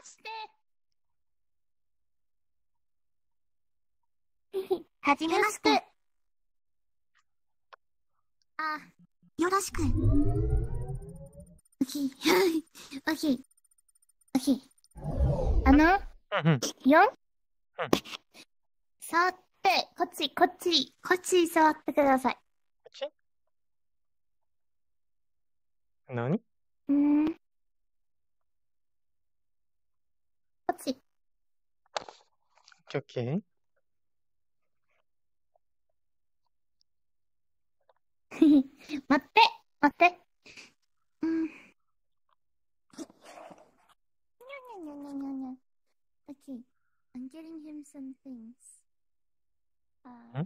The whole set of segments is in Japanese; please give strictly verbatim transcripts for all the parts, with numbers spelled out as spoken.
して。はじめまして。あ、よろしく。おひ、おひ、おひ。あの、よん触って、こっち、こっち、こっち触ってください。こっち何うーん。こっち。 オッケー。 待って、待って。うん。にゃにゃにゃにゃにゃにゃ。Okay, I'm getting him some things. Uh, ん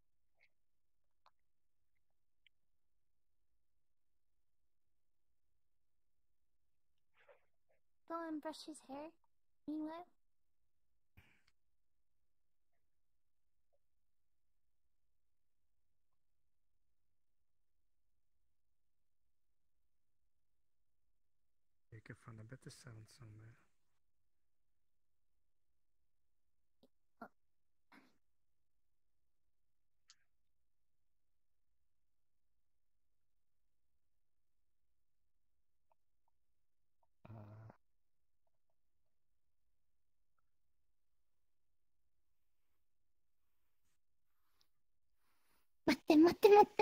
go and brush his hair. Meanwhile. You can find a better sound somewhere. Uh, 待って待って待って。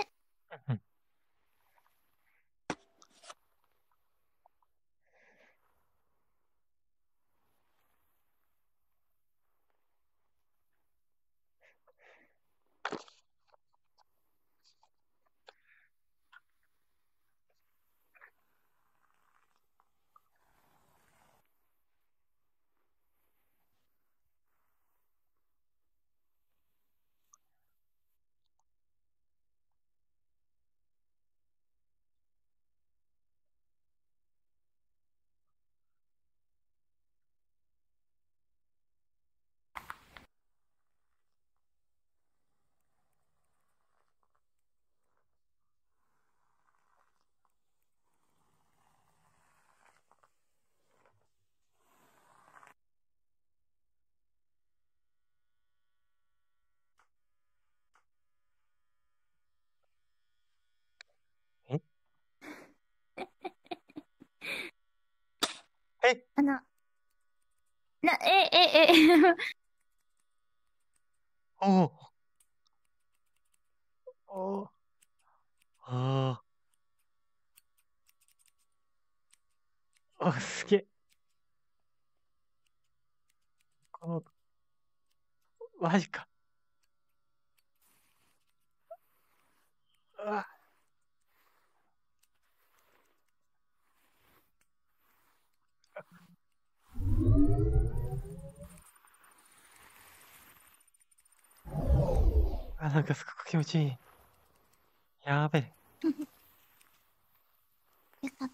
ええあの、な、え、え、え、 おおおーああ。あ、すげえ。この、マジか。うわ。あ、なんかすごく気持ちいい。やべえ。 よかった。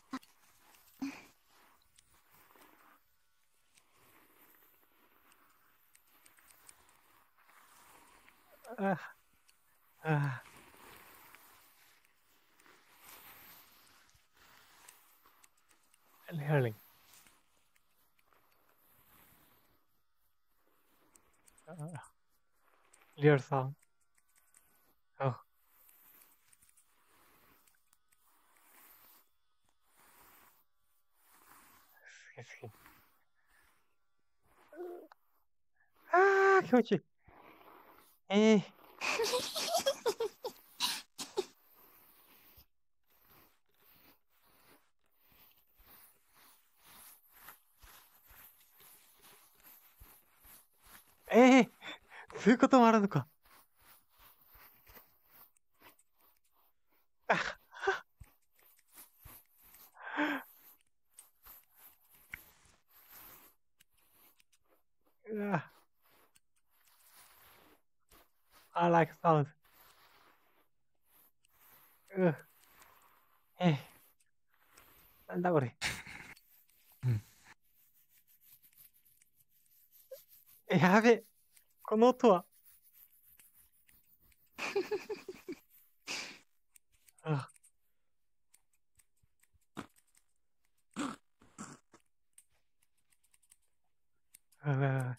ああ。Learning. リアルさん。あ、すげえすげえ。ああ、気持ちいい。ええー。ええー、そういうこともあるのか。あ、うわ。I like sound. うええー、なんだこれ。え、やべえ。この音は。あ、 うわ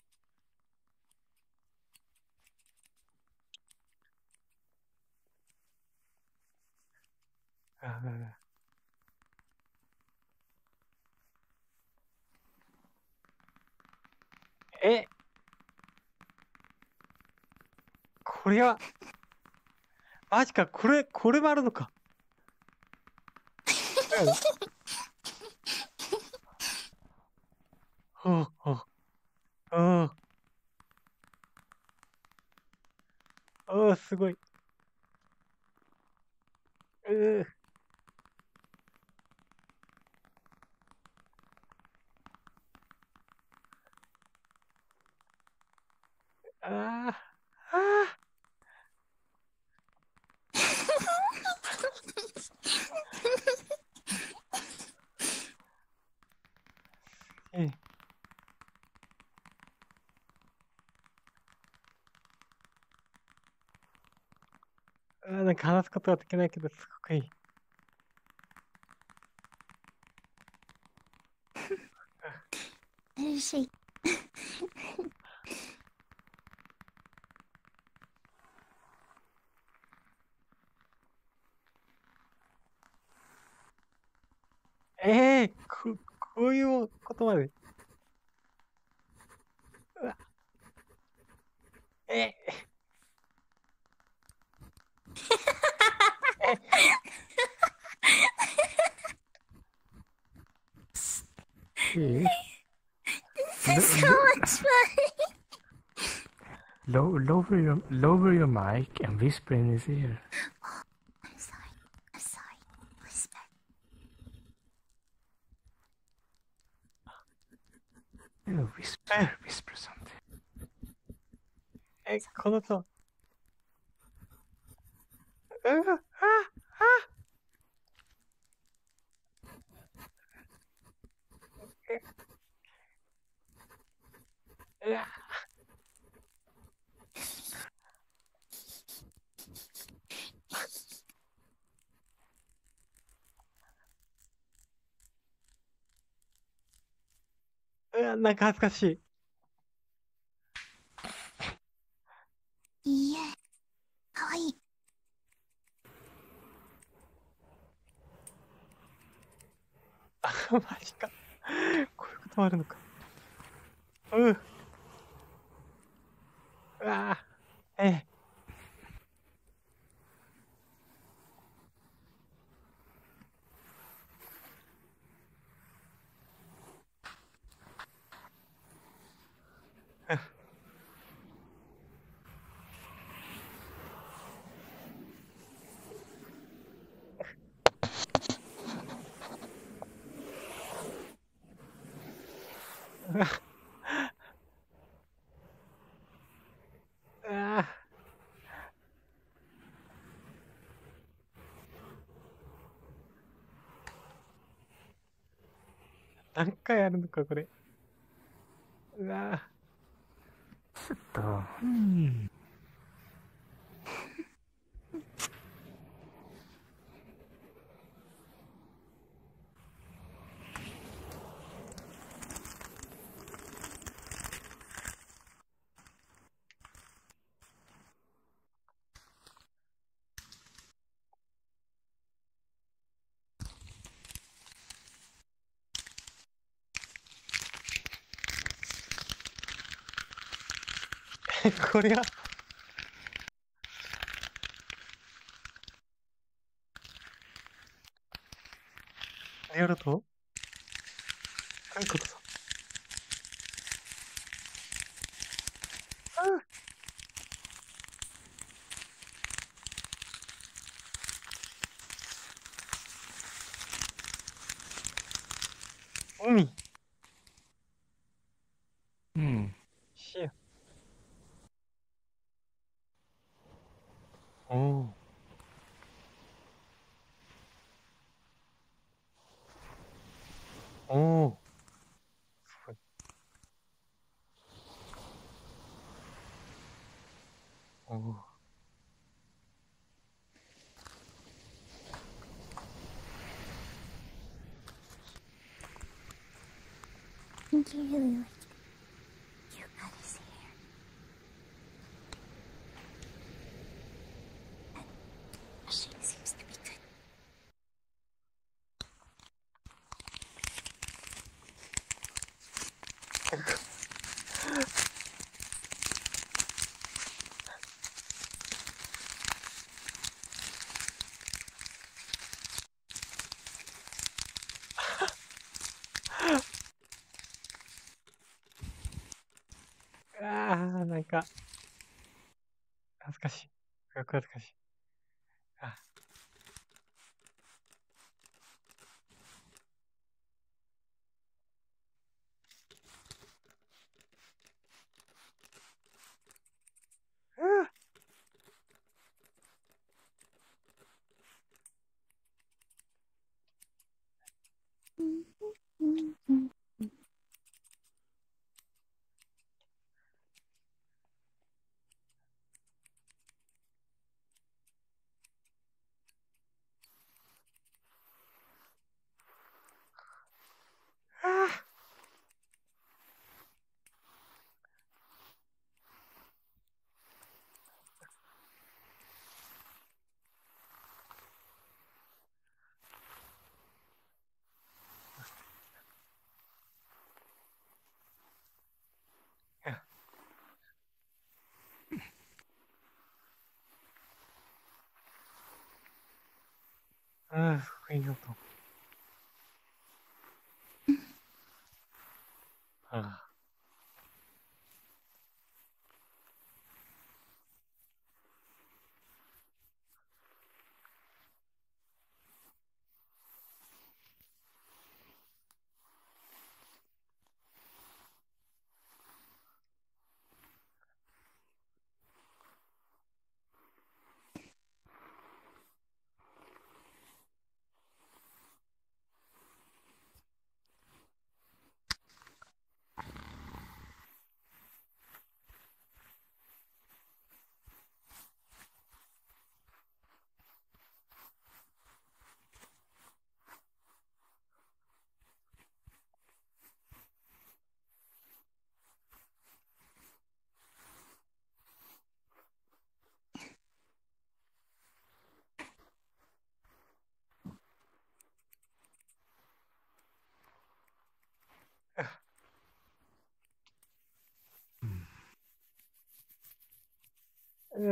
うわうわえ、これは、マジか、これ、これもあるのか。うんほうほう。おうおう、すごい。うーあーあーえあー、なんか話すことはできないけど、すごくいい。 嬉しい。 ええー、こ、こういうことまで。うわ、え、え、 Hey, This is lo- so lo- much fun. lo- lower your lower your mic and whisper in his ear. I'm sorry. I'm sorry. Whisper. Yeah, whisper, whisper something. え、このさ、うわ、あ、あ、うわ、うわ、なんか恥ずかしい。 いいえ。かわいい。 あ、マジか。こういうこともあるのか。うん。うわ、え、うわ、うわ、何回あるのか、これ。うわ、 ちょっと、うん。 これは、やるとどういうことだ。うん海、 うん。 し、おお、おお、すごい。おお、 Thank you really much. なんかああ、なんか、恥ずかしい。すごく恥ずかしい。あうわああああ、すごいいい音。ああ。うん。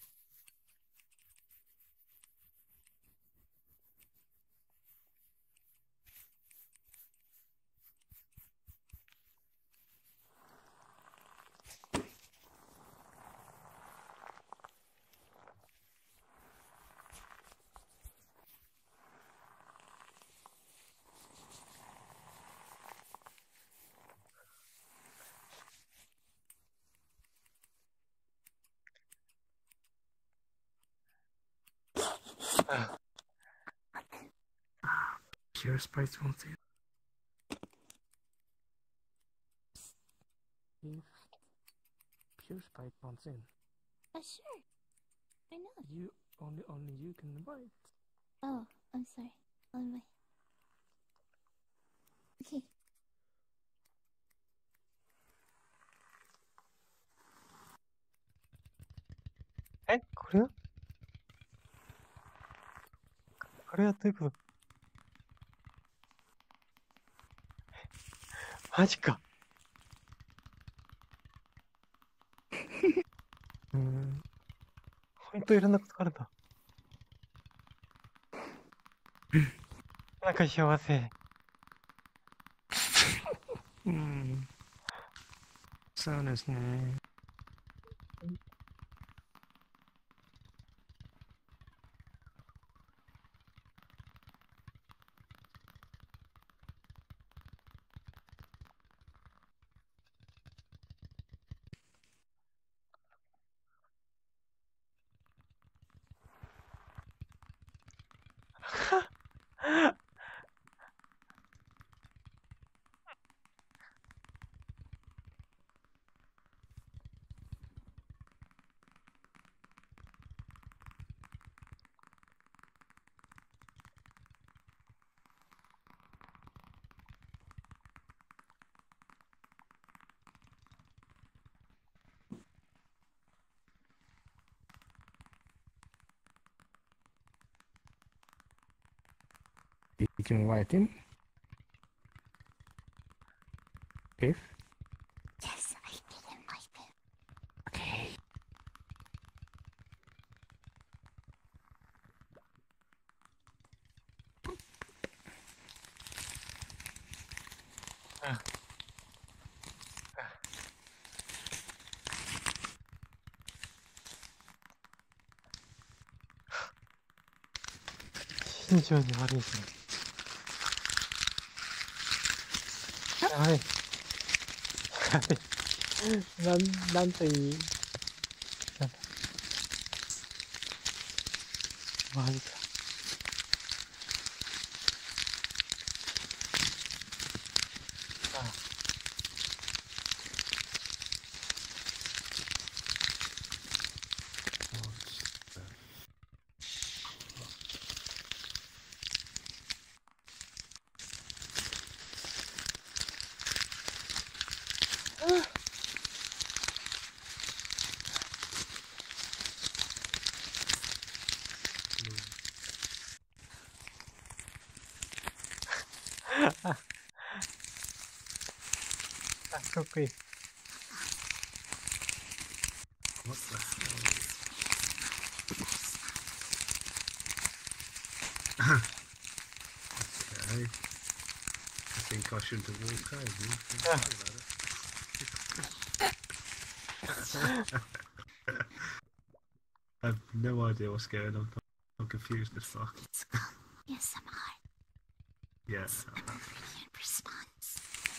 あ Pure Spice wants in. If Pure Spice wants in, Uh, sure. I know. you only only you can invite. Oh, I'm sorry. On my. Okay. え、これはこれはどういうことマジか。 Mm. ほんといろんなことがあるんだ。なんか幸せ。 Mm. そうですね。Did you invite him? If? 非常に悪いですね。はい。はい。なん、なんといい。なんだ。マジか。ああ、あ、かっこいい。 What the hell? Okay. I think I shouldn't have walked over. Sorry about it. I have no idea what's going on. I'm confused as fuck. It's called A S M R. Yes. A brilliant response.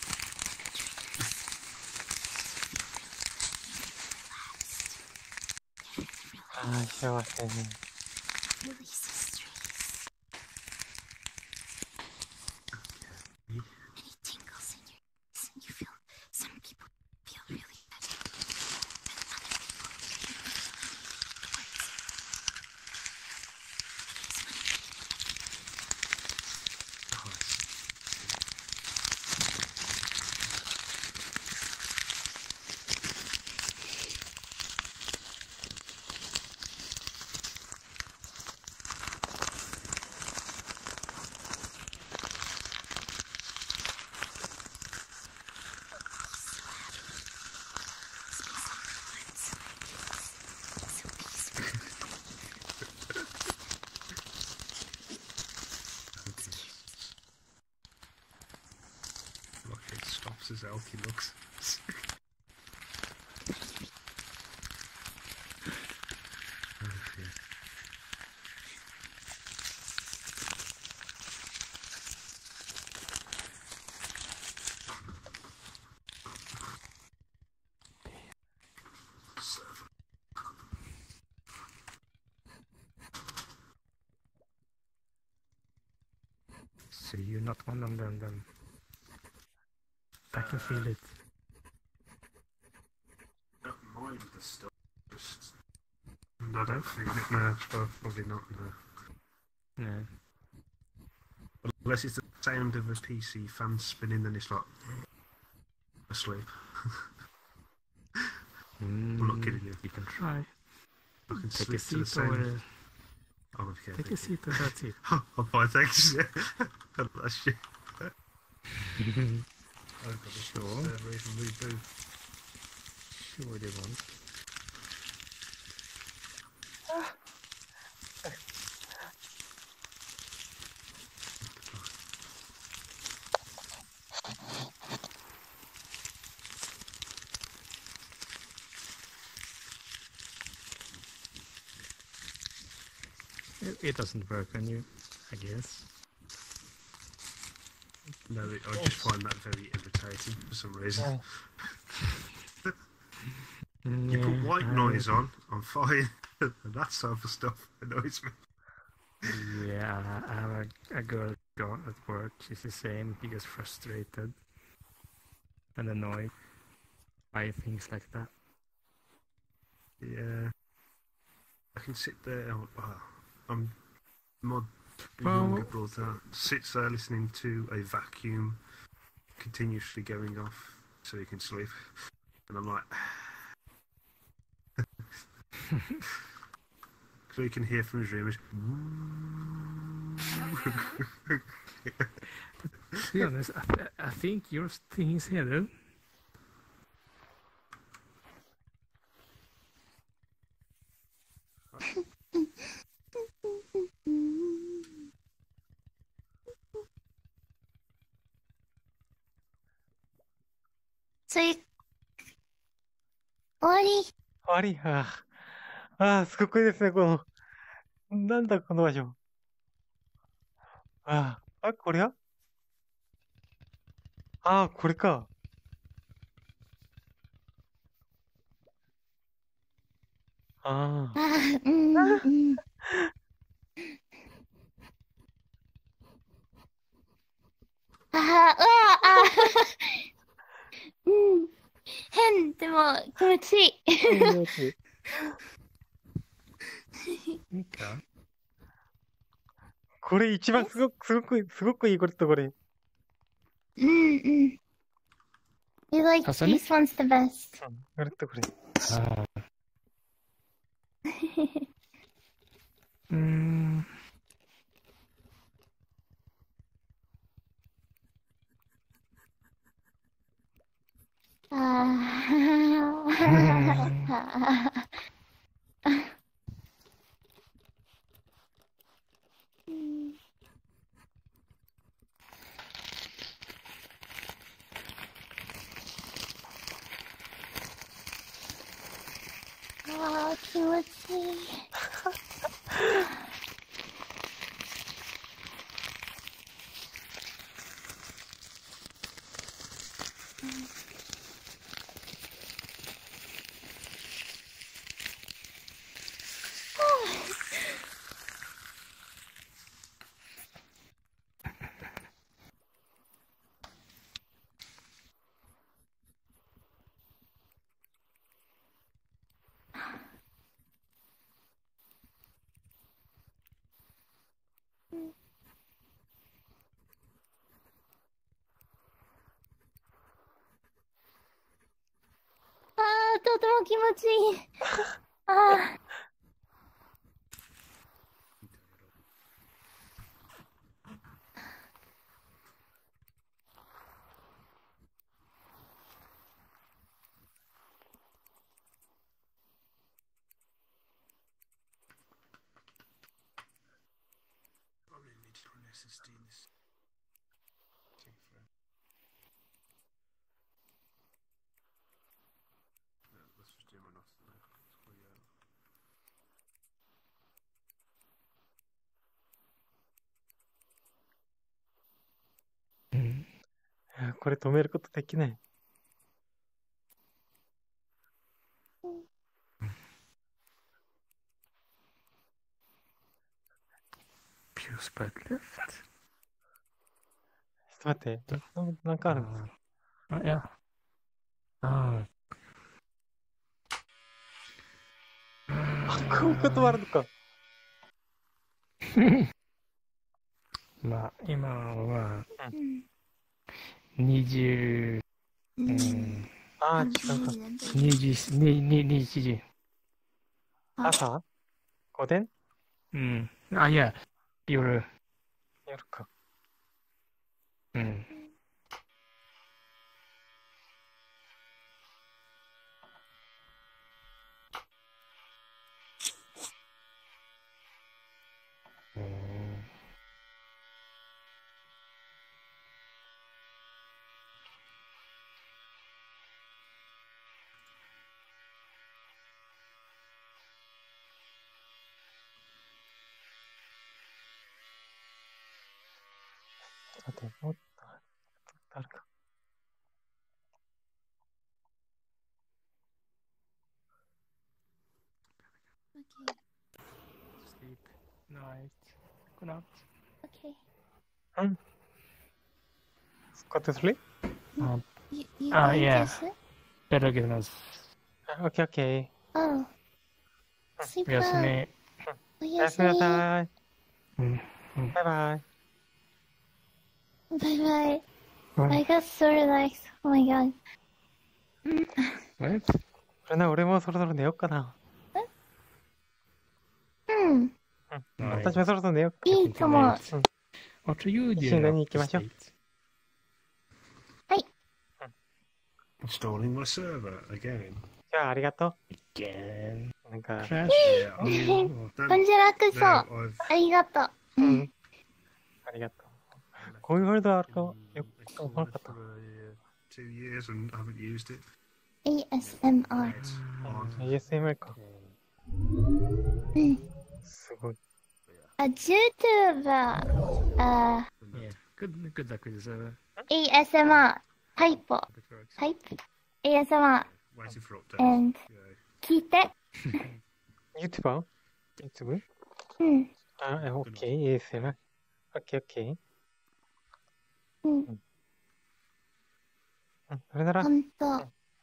ああ、幸せに。 Releases stress. Okay. And it tingles in your ears, and you feel some people feel really better, and other people feel towards it. Oh, I see. So peaceful. Okay. Like it stops as Elkie looks. Okay. Server. So you're not one of them then? I can feel it. Don't mind the stuff. Just. I don't feel it now. So probably not now. Yeah. Unless it's the sound of a P C fan spinning, then it's like asleep. Mm, I'm not kidding you. You can try. I can Take a sleep to the seat or sound. Oh, okay. take a thank you. seat or that's it. I'm fine, thanks. That shit. I've got this Sure. server even reboot. Sure they won't. It, it doesn't work on you, I guess. No, it, I just find that very irritating for some reason. Yeah. You put Yeah, white I- noise on, I'm fine. And that type of stuff annoys me. Yeah, I have a, a girl go- at work. She's the same. She gets frustrated and annoyed by things like that. Yeah. I can sit there. Oh, oh, I'm my Well- younger brother sits there listening to a vacuum continuously going off so he can sleep, and I'm like, so he can hear from his room. To be honest, I, th- I think your thing is here, though. So you... 終わり。 終わり。ああ、ああ、すごくいいですね、この。なんだ、この場所。 ああ、あ、これやああ、これか。ああー、うん、うん。あー、うわあー、うん。変、でも気持ちいい。 あ、気持ちいい。 いいかこれ一番すごく、すごく、すごくいいことこれ。 うん、うん。You like 重ね this one's the best. うん、これとこれ。 ああ。うーん。 あうんあ。ああ、気持ちいい。ああ、とても気持ちいい。ああ。 Probably need to run S S D in this. Take forever. No, let's just do my notes now. Let's go, yeah. うん。 いやこれ止めることできない。 Few spot left. ちょっと待って。ななんかあるんですかあ、いや。ああ、こういうこともあるのか。 あ。まあ、今はうんにじゅう、 ううんん、 ああ、違うか。 にじ、に、に、にじ。 朝午前うん。あ、いや、夜。 夜か。 うん。うん。 待って、もっとあるか。 Okay, Sleep. Night. Good night. okay. うん。Go to sleep? Um, You, you Ah, going yeah. to sleep? better get us. Okay, okay. Oh. Sleep おやす well. み。 おおやすみなやすみ。 さい。 うん。 バイバイ。 Bye bye. うん。 I got so relaxed. Oh my god. What? これな、俺もそろそろ寝ようかな。 うん。 うん。 はい私もそろそろ寝ようか。 いいとも。 What are you 一緒に doing 寝 up に行きま this しょう。 late? Installing my server again. じゃあ、ありがと Again. う。なんか、 Crash. Yeah, I mean, こ then, んじゃらくそ now う。 I've ありがとう。 ううんん。ありがとう。こういうワールドあると、よ been く思わな installing か it った。 for uh, two years and haven't used it. エーエスエムアール。 It's うん on. エーエスエムアール か。 うん。 すごい。 あ、YouTuber。 Uh, Yeah. Good good luck with the server. A S M R, hyper, Hope it works. hype, A S M R, Waiting for updates. and Yeah. 聞いて。 YouTuber? YouTube? うん、 あ、え OK、エーエスエムアール。OK、OK。 うん、 うん、それなら、 ほんと、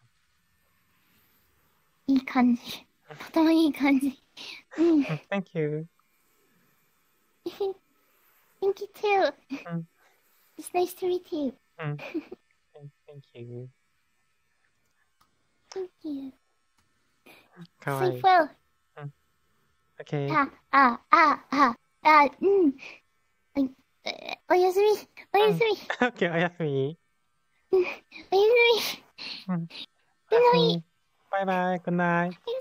いい感じ。とてもいい感じ。うん。 うん、Thank you。 Thank you too. うん、 It's nice to meet you. うん。Thank you。 Thank you. かわい Sleep い。 well. OK。 あ、あ、あ、あ、あ、うん。はいえおやすみ。おやすみ。 OK、おやすみ。 おやすみ。 うん。 Good night. バイバイ、Good night。